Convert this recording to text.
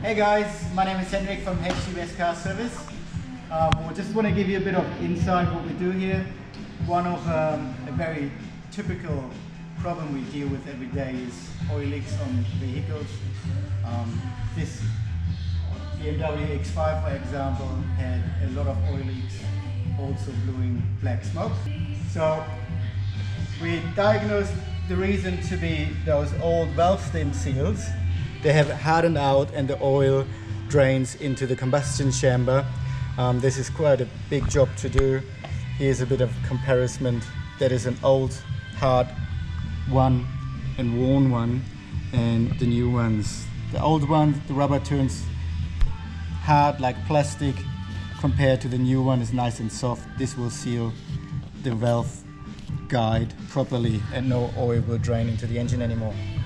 Hey guys, my name is Hendrik from HCBS Car Service. We just want to give you a bit of insight what we do here. One of a very typical problem we deal with every day is oil leaks on vehicles. This BMW X5, for example, had a lot of oil leaks, also blowing black smoke. So we diagnosed the reason to be those old valve stem seals. They have hardened out and the oil drains into the combustion chamber. This is quite a big job to do. Here's a bit of comparison. That is an old, hard one and worn one, and the new ones. The old one, the rubber turns hard like plastic, compared to the new one is nice and soft. This will seal the valve guide properly and no oil will drain into the engine anymore.